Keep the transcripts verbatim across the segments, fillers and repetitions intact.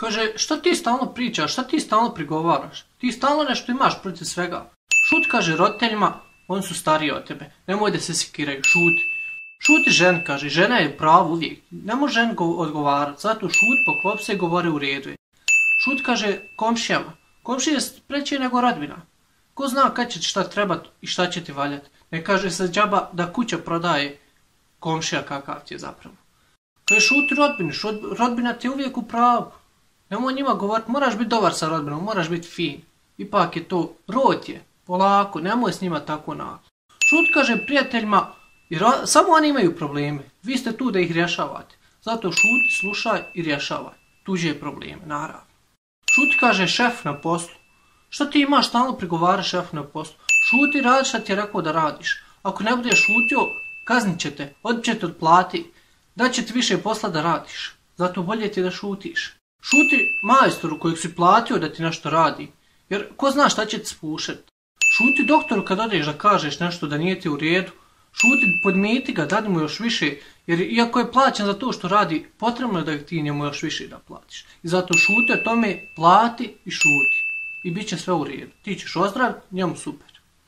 Kaže, šta ti stalno pričaš, šta ti stalno prigovaraš? Ti stalno nešto imaš protiv svega. Šuti, kaže roditeljima, oni su stariji od tebe, nemoj da se sekiraju, šuti. Šuti ženi, kaže, žena je pravo uvijek, ne može ženi odgovarati, zato šuti, poklop se i govori u redu je. Šuti, kaže, komšijama, komšija je preći nego rodbina. Ko zna kad će ti šta trebat i šta će ti valjati. Ne kaže se džaba da kuća prodaje komšija kakav ti je zapravo. Kaže, šuti rodbini, rodbina ti je uvijek u pravu. Nemoj njima govoriti, moraš biti dobar sa rodbinom, moraš biti fin. Ipak je to, rod je, polako, nemoj s njima tako naglo. Šuti, kaže prijateljima, jer samo oni imaju probleme, vi ste tu da ih rješavate. Zato šuti, slušaj i rješavaj tuđe probleme, naravno. Šuti, kaže šef na poslu. Šta ti imaš stalno prigovara šef na poslu? Šuti, radi šta ti je rekao da radiš. Ako ne budeš šutio, kaznit će te, odbit će te od plati, da će ti više posla da radiš. Zato bolje ti da šutiš. Šuti majstoru kojeg si platio da ti nešto radi, jer ko zna šta će ti spušeti. Šuti doktoru kad odeš da kažeš nešto da nije ti u redu. Šuti, podmiti ga, dadi mu još više, jer iako je plaćen za to što radi, potrebno je da ti njemu još više da platiš. I zato šuti o tome, plati i šuti. I bit će sve u redu. Ti ćeš ozdraviti, njemu super.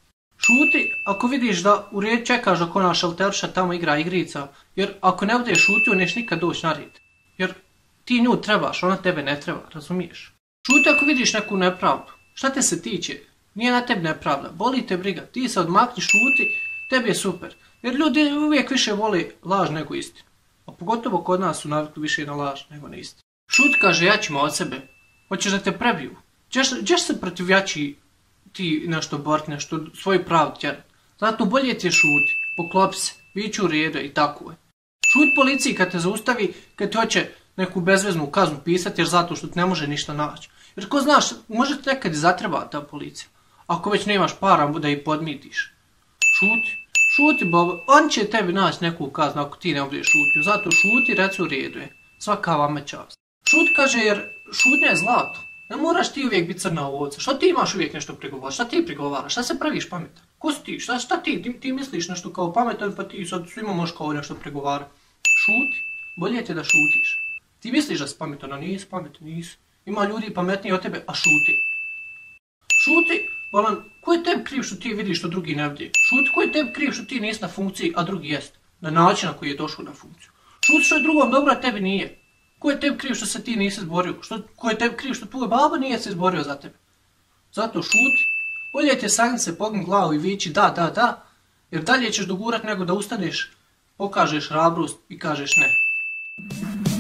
Šuti ako vidiš da u redu čekaš dok ona šalterša tamo igra igrica, jer ako ne budeš šutio, neš nikad doći na red. Jer ti nju trebaš, ona tebe ne treba, razumiješ? Šuti ako vidiš neku nepravdu. Šta te se tiče? Nije na tebi nepravda, boli te briga. Ti se odmakni, šuti, tebi je super. Jer ljudi uvijek više vole laž nego istinu. A pogotovo kod nas su navikli više na laž nego na istinu. Šuti, kaže, jačima od sebe. Hoćeš da te prebiju. Češ se protiv jači ti nešto boriti, nešto svoju pravdu tjerati. Zato bolje ti je šuti, poklopi se, bit će u redu i tako je. Šuti policiji kad te zaustavi, kad ti hoće neku bezveznu kaznu pisati jer zato što ti ne može ništa naći. Jer ko znaš, može ti nekad i zatreba ta policija. Ako već nemaš para da ih podmitiš. Šuti, šuti Bobo, on će tebi naći neku kaznu ako ti ne budeš šutio. Zato šuti, reci u redu je. Svaka vama čast. Šuti, kaže, jer šutnja je zlato. Ne moraš ti uvijek biti crna ovca. Šta ti imaš uvijek nešto prigovarati? Šta ti prigovaraš? Šta se praviš pametan? Ko si ti? Šta, šta ti? ti? Ti misliš nešto kao pametan pa ti sad svima možeš kao nešto prigovarati. Šuti. Bolje ti da šutiš. Ti misliš da si pametan, a nisi pametan, nisi. Ima ljudi pametniji od tebe, a šuti. Šuti, bolan, ko je tebi kriv što ti vidiš što drugi ne vidi? Šuti, ko je tebi kriv što ti nisi na funkciji, a drugi jest? Na način na koji je došao na funkciju. Šuti što je drugom dobro, a tebi nije. Ko je tebi kriv što se ti nisi izborio? Što, ko je tebi kriv što tvoj baba nije se izborio za tebe? Zato šuti. Bolje ti je sagnit se, pogni glavu i vići da, da, da, jer dalje ćeš dogurat nego da ustaneš, pokažeš hrabrost i kažeš ne.